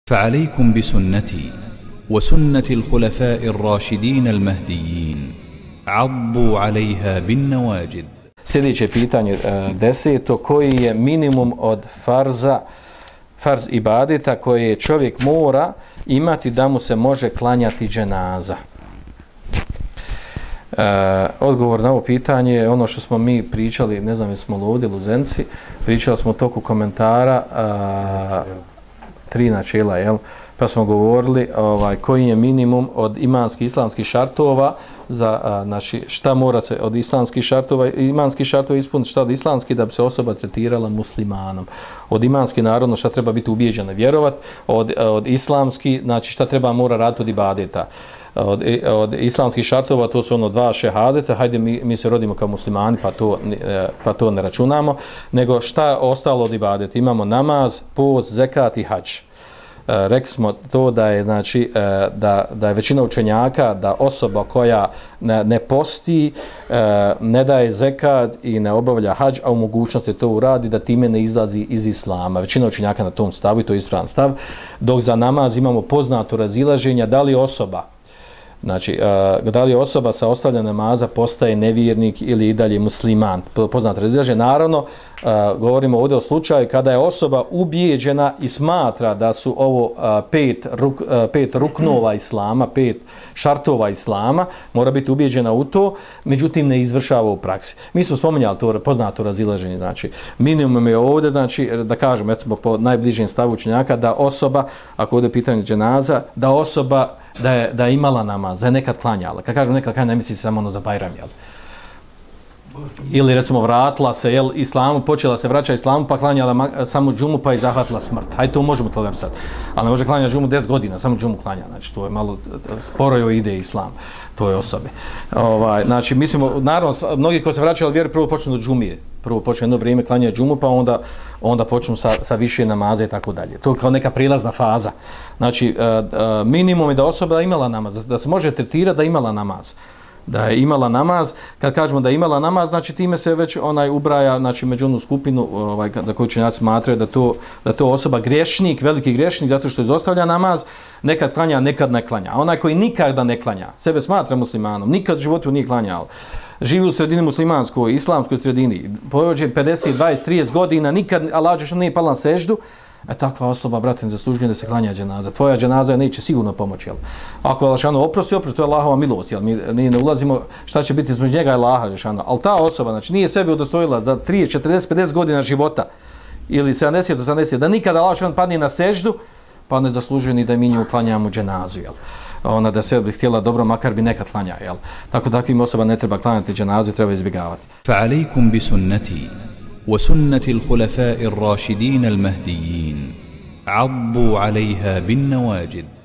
فعليكم بسنتي وسنة الخلفاء الراشدين المهديين عضوا عليها بالنواجذ. Sljedeće pitanje, 10. Koji je minimum od farz ibadeta koje čovjek mora imati da mu se može klanjati dženaza? Odgovor na ovo pitanje je ono što smo mi pričali, ne znam jesmo li ovdje Luzenci, pričali smo u toku komentara 3 načela, jel? Pa smo govorili koji je minimum od imanskih islamskih šartova za šta mora se od islamskih šartova, imanskih šartova ispuniti, šta od islamskih da bi se osoba tretirala muslimanom. Od imanskih naravno šta treba biti ubijeđen i vjerovat, od islamskih znači šta mora raditi od ibadeta. Od islamskih šartova to su 2 šehadeta, hajde mi se rodimo kao muslimani pa to ne računamo, nego šta ostalo od ibadeta. Imamo namaz, post, zekat i hadž. Rekli smo to da je da je većina učenjaka da osoba koja ne posti, ne daje zekat i ne obavlja hadž, a u mogućnosti to uradi, da time ne izlazi iz islama. Većina učenjaka na tom stavu i to je ispravan stav. Dok za namaz imamo poznato razilaženje da li osoba sa ostavljanjem namaza postaje nevjernik ili i dalje musliman. Poznato razilaženje. Naravno, govorimo ovdje o slučaju kada je osoba ubijeđena i smatra da su ovo 5 ruknova islama, 5 šartova islama, mora biti ubijeđena u to, međutim ne izvršava u praksi. Mi smo spominjali to poznato razilaženje. Znači, minimum je ovdje, znači, da kažem, recimo po najbližem stavu učenjaka, da osoba, ako ovdje je pitanje dženaza, da osoba da je imala namaz, da je nekad klanjala. Kad kažem nekad klanjala, ne misli se samo za Bajram, jel? Ili recimo vratila se islamu, počela se vraća islamu pa klanjala samo džumu pa i zahvatila smrt. Hajde to možemo tolerisati. Ali ne može klanjati džumu 10 godina, samo džumu klanja. Znači to je malo sporo joj ide islam toj osobi. Znači mislimo, naravno, mnogi koji se vraćaju od vjere prvo počnu od džumije. Prvo počne jedno vrijeme klanja džumu pa onda počnu sa više namaza i tako dalje. To je kao neka prilazna faza. Znači minimum je da osoba imala namaz, da se može tretirati da imala namaz. Da je imala namaz, kad kažemo da je imala namaz, znači time se već ubraja, znači među onu skupinu za koju učenjaci smatraju da to osoba griješnik, veliki griješnik zato što izostavlja namaz, nekad klanja, nekad ne klanja. A onaj koji nikada ne klanja, sebe smatra muslimanom, nikad u životu nije klanjao, živi u sredini muslimanskoj, islamskoj sredini, prođe 50, 20, 30 godina, nikad Allah dželle nije pala na seždu, takva osoba, brate, ne zaslužuje da se klanja dženaza. Tvoja dženaza neće sigurno pomoći, jel? Ako Allah oprosti, to je Allahova milost, jel? Mi ne ulazimo šta će biti između njega i Allaha, ali ta osoba, znači, nije sebi udostojila za 30, 40, 50 godina života ili 70 do 70, da nikada Allah padne na seždu, pa ne zaslužuje ni da mi nju klanjamo dženazu, jel? Ona da se bi htjela dobro, makar bi nekad klanja, jel? Tako takvim osoba ne treba klanjati dženazu, treba izbjegavati. فعليكم بسنتي وسنة الخلفاء الراشدين المهديين عضوا عليها بالنواجذ.